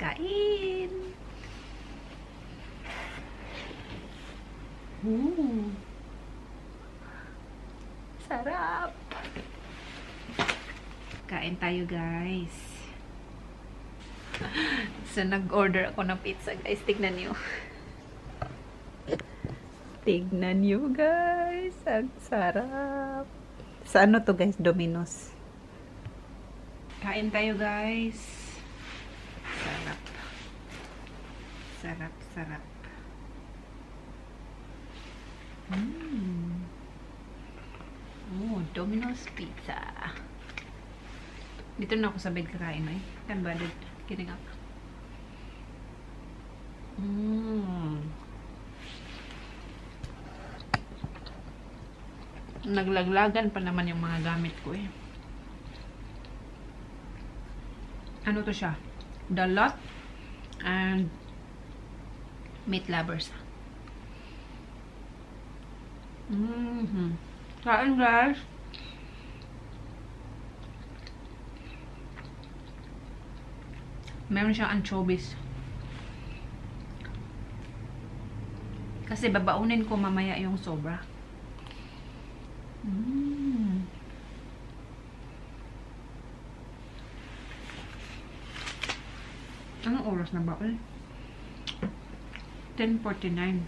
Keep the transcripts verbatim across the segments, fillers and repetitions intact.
Kain! Ooh. Sarap! Kain tayo, guys. So, nag-order ako ng pizza, guys. Tignan nyo. Tignan nyo, guys. Ang sarap. Sa ano to, guys? Domino's. Kain tayo, guys. Sarap. Sarap, sarap. Mmm. Oh, Domino's Pizza. Dito na ako sa bed kakain, eh. Kan ba? Kidding up. Mmm. Naglaglagan pa naman yung mga gamit ko, eh. Ano to siya? The Lot and Meat Lovers. Mm-hmm. Kain, guys. Meron siyang anchovies. Kasi babaunin ko mamaya yung sobra. Mm. Anong oras na ba? ten forty-nine.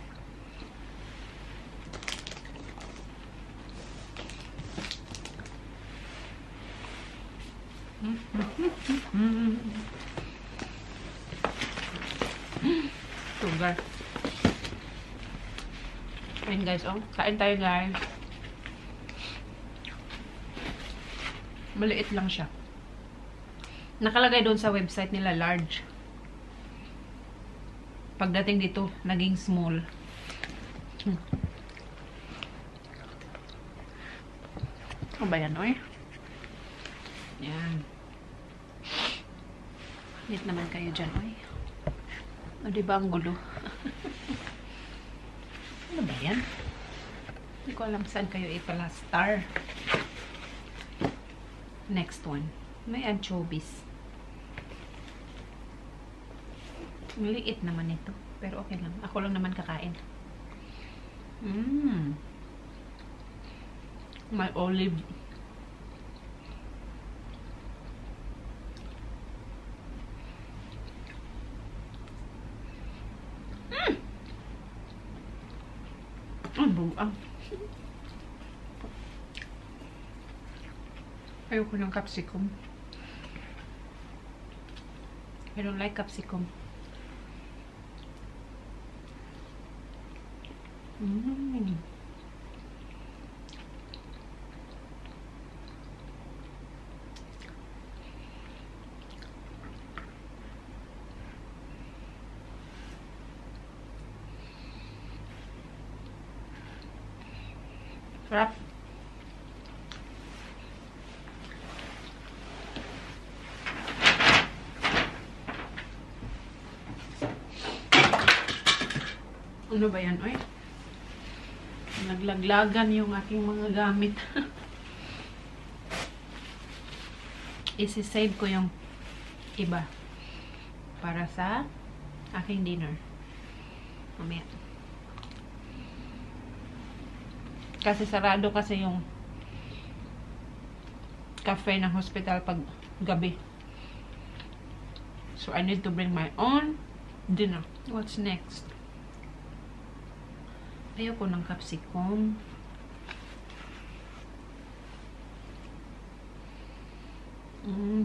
Sugar. Ayun, guys, oh. Kain tayo, guys. Maliit lang siya. Nakalagay doon sa website nila large. Pagdating dito, naging small. Hmm. Ano ba yan, oy? Yan. Lit naman kayo dyan, oy. O, diba ang gulo? Ano ba yan? Hindi ko alam saan kayo ipalastar. Next one. May anchovies. Maliit naman ito. Pero okay lang. Ako lang naman kakain. Mmm. May olive. Mmm. Ang buang. Ayoko ng capsicum. I don't like capsicum. Mmm. Sarap. Ano ba yan, oy? Naglaglagan yung aking mga gamit. Isi-save ko yung iba para sa aking dinner. Mamaya. Kasi sarado kasi yung cafe ng hospital pag gabi. So I need to bring my own dinner. What's next? Ayoko ng capsicum. Mm.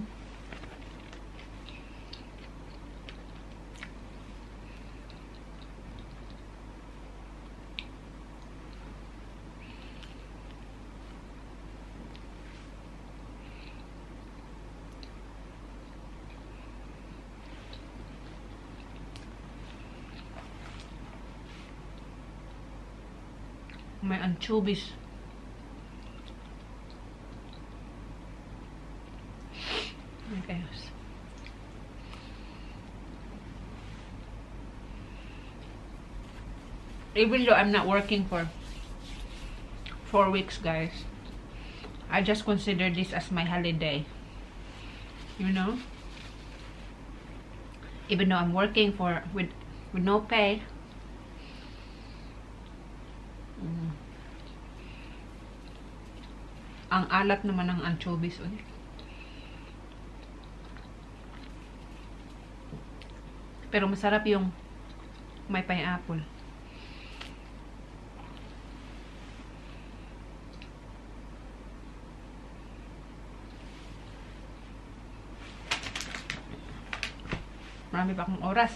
May anchovies. Okay. Even though I'm not working for four weeks, guys, I just consider this as my holiday. You know? Even though I'm working for with with no pay. Mm. Ang alat naman ng anchovies ulit. Pero masarap yung may pineapple. Marami pa akong oras.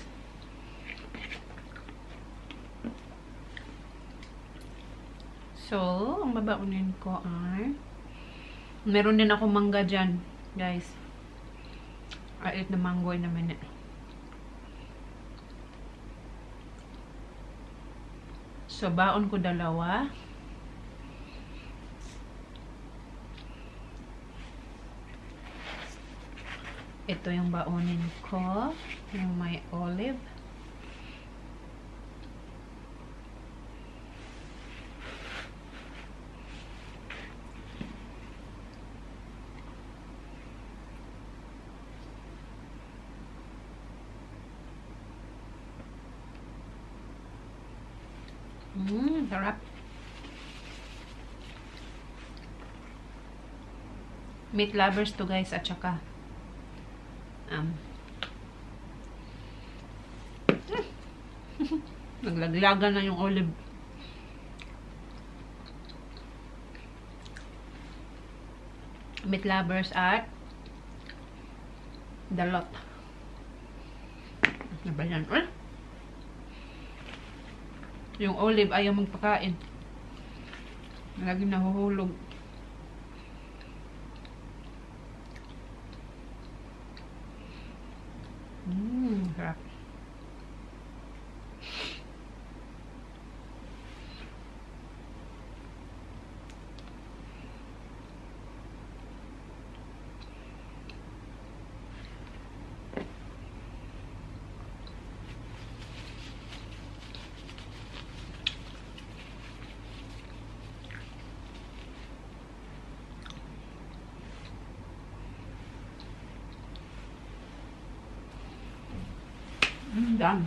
So, ang babaunin ko ay meron din ako mangga dyan, guys. I eat the mango in a minute. So, baon ko dalawa. Ito yung baonin ko. Yung may olive. Mmm, sarap. Meat lovers to guys, at saka um, naglaglagan na yung olive. Meat lovers at dalot. Ano ba yan? Eh? Yung olive ayaw magpakain. Lagi nahuhulog. Mmm, sarap. Mm, done.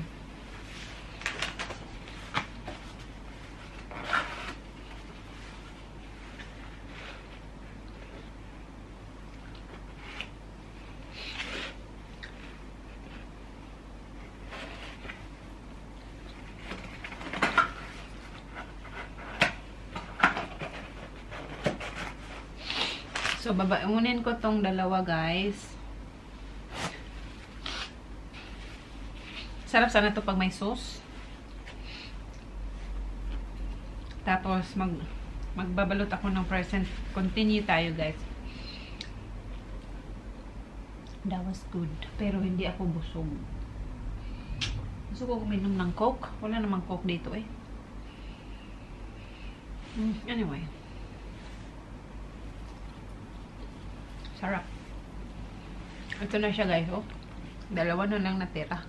So, babaunin ko tong dalawa, guys. Sarap sana to pag may sauce. Tapos, mag, magbabalot ako ng present. Continue tayo, guys. That was good. Pero hindi ako busog. Gusto ko uminom ng Coke. Wala namang Coke dito, eh. Mm, anyway. Sarap. Ito na siya, guys, oh. Dalawa na lang natira.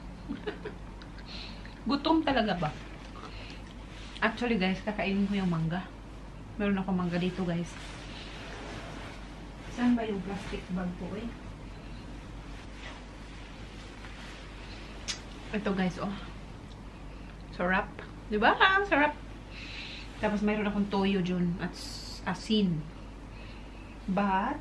Gutom talaga ba? Actually, guys, kakainin ko yung mangga. Meron ako mangga dito, guys. Saan ba yung plastic bag ko, eh? Ito, guys, oh. Sarap. Diba? Sarap. Tapos, mayroon akong toyo dyan at asin. But,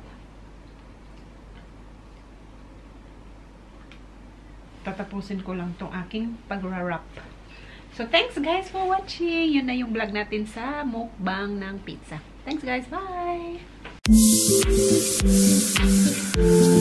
tatapusin ko lang tong aking pag-wrap. So, thanks guys for watching. Yun na yung vlog natin sa mukbang ng pizza. Thanks guys. Bye!